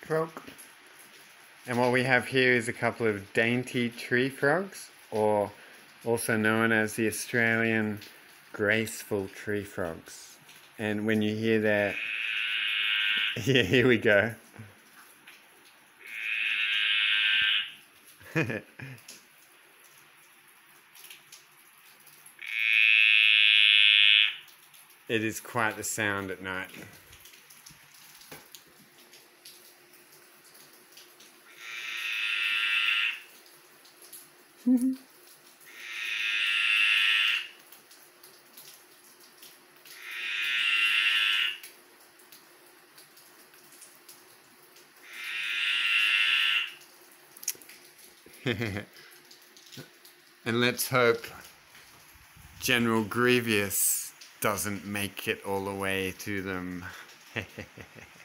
frog. And what we have here is a couple of dainty tree frogs, or also known as the Australian graceful tree frogs. And when you hear that, yeah, here we go. It is quite the sound at night. And let's hope General Grievous doesn't make it all the way to them.